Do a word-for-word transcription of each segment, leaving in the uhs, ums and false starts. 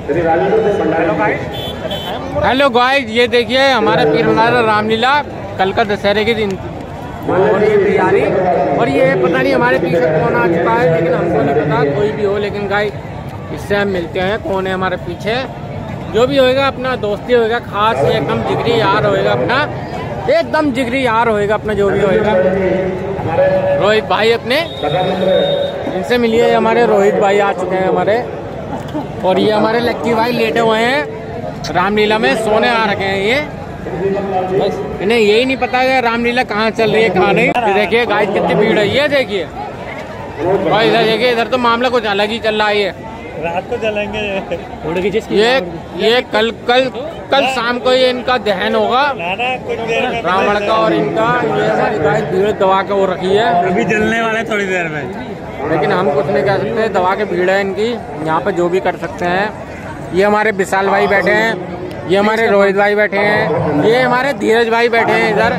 Hello guys, ये देखिए हमारे पीर मनारा रामलीला कल का दशहरे के दिन और ये तैयारी। और ये पता नहीं हमारे पीछे कौन आ चुका है, लेकिन हमको नहीं पता, कोई भी हो। लेकिन गाइस इससे हम मिलते हैं कौन है हमारे पीछे। जो भी होएगा अपना दोस्ती होएगा, खास एकदम जिगरी यार होएगा अपना, एकदम जिगरी यार होएगा अपना जो भी होएगा। रोहित भाई अपने, इनसे मिलिए। हमारे रोहित भाई आ चुके हैं हमारे। और ये हमारे लक्की भाई लेटे हुए हैं रामलीला में, सोने आ रखे हैं ये। बस इन्हें यही नहीं पता है रामलीला कहाँ चल रही है कहाँ नहीं। तो देखिए गाइस कितनी भीड़ है, ये देखिए भाई, इधर देखिए, इधर तो मामला कुछ अलग ही चल रहा है। ये रात को चलेंगे ये ये कल कल कल शाम को ये इनका दहन होगा रावण का। और इनका ये हमारी गाइस भीड़ दबा के वो रखी है, अभी जलने वाले थोड़ी देर में। लेकिन हम कुछ नहीं कह सकते, दबा के भीड़ है इनकी। यहाँ पे जो भी कर सकते हैं। ये हमारे विशाल भाई बैठे हैं, ये हमारे रोहित भाई बैठे हैं, ये हमारे धीरज भाई बैठे हैं इधर।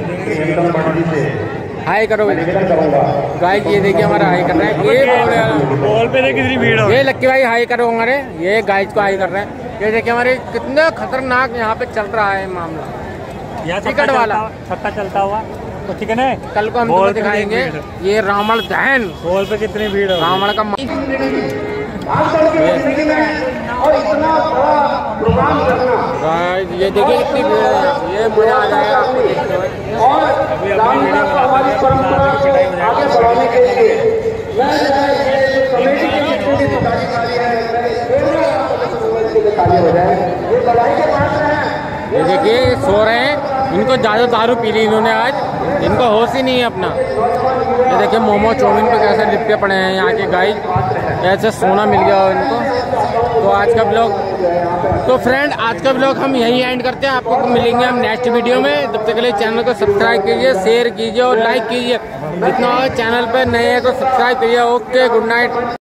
हाय करो गाइस, ये देखिए हमारा हाई कर रहे हैं। ये बॉल पे कितनी भीड़ हो, ये लक्की भाई हाई करो हमारे, ये गाइस को हाई कर रहे हैं। ये देखिए हमारे कितना खतरनाक यहाँ पे चल रहा है मामला, टिकट वाला छक्का चलता हुआ। तो ठीक है ना, कल को हम तुम्हें दिखाएंगे ये रावण दहन। बॉल पे कितनी भीड़ है, रावण का ये देखिए कितनी भीड़ है, ये मजा आ जाएगा आपको देखते हुए। ये देखिए सो रहे हैं, इनको ज्यादा दारू पी ली इन्होंने आज, इनको होश ही नहीं है अपना। ये देखिए मोमो चाउमीन पे कैसे लिपटे पड़े हैं यहाँ के गाइस, ऐसे सोना मिल गया इनको। तो आज का ब्लॉग, तो फ्रेंड आज का ब्लॉग हम यहीं एंड करते हैं। आपको मिलेंगे हम नेक्स्ट वीडियो में। तब तक के लिए चैनल को सब्सक्राइब कीजिए, शेयर कीजिए और लाइक कीजिए। जितना चैनल पर नए हैं तो सब्सक्राइब कीजिए। Okay, good night.